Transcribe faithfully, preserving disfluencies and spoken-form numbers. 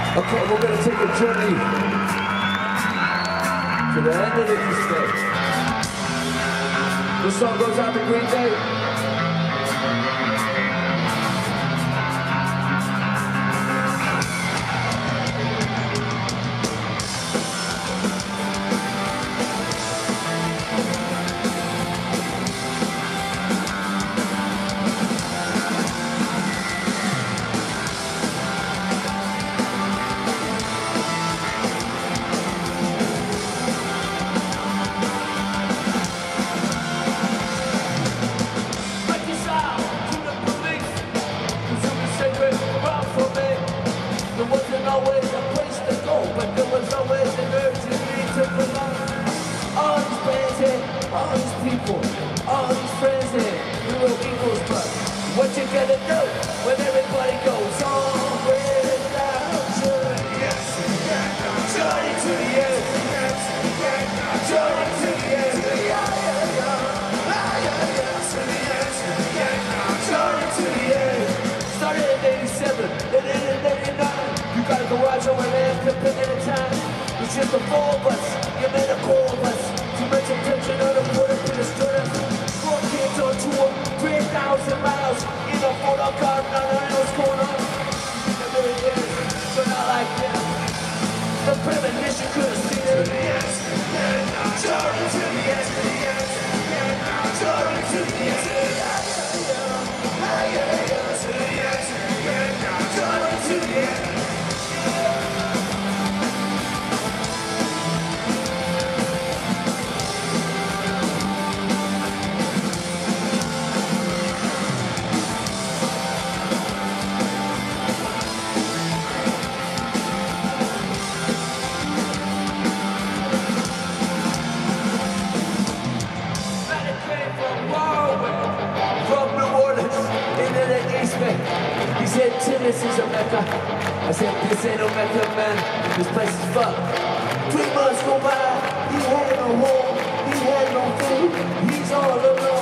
Okay, we're gonna take a journey to the end of the East Bay. This song goes out to Green Day. Always a place to go, but there was always an urge in me to belong. All these bands here, all these people, all these friends here, we were equals, but what you gonna do when everybody goes on without you? Journey to the end, journey to the end, yeah, yeah, yeah, journey to the end. Started in eighty-seven, and then in eighty-nine. You got a garage over there, flipping at a time. It's just the four of us, you made a call of us. Too much attention on the border to destroy us. Four kids on tour, three thousand miles. In a photo car, none of what's going on. Never again, but not like that. The premonition could have seen it. Yes, journey to the end, to the end, journey to the end, to the end, journey to the end. He said, Timmins is a Mecca. I said, this ain't no Mecca, man. This place is fucked. Three months go by, he had no home, he had no food, he's all alone.